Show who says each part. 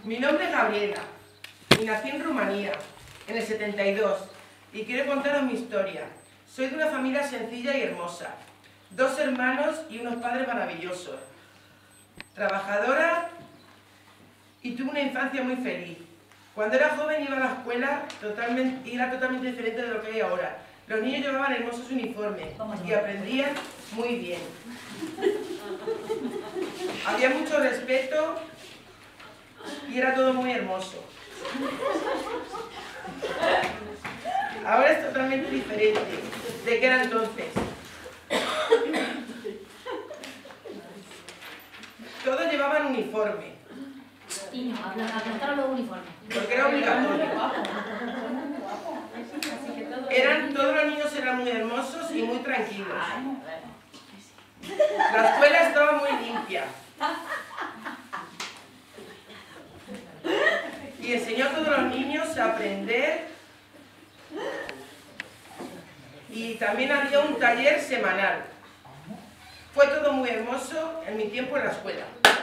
Speaker 1: Mi nombre es Gabriela y nací en Rumanía en el 72 y quiero contaros mi historia. Soy de una familia sencilla y hermosa, 2 hermanos y unos padres maravillosos, trabajadora y tuve una infancia muy feliz. Cuando era joven iba a la escuela y era totalmente diferente de lo que hay ahora. Los niños llevaban hermosos uniformes y aprendían muy bien. Había mucho respeto y era todo muy hermoso. Ahora es totalmente diferente de que era entonces. Todos llevaban uniforme.
Speaker 2: Niño, aplastaron los uniformes.
Speaker 1: Porque era obligatorio. Todos los niños eran muy hermosos y muy tranquilos. La escuela estaba muy limpia. Y enseñó a todos los niños a aprender. Y también había un taller semanal. Fue todo muy hermoso en mi tiempo en la escuela.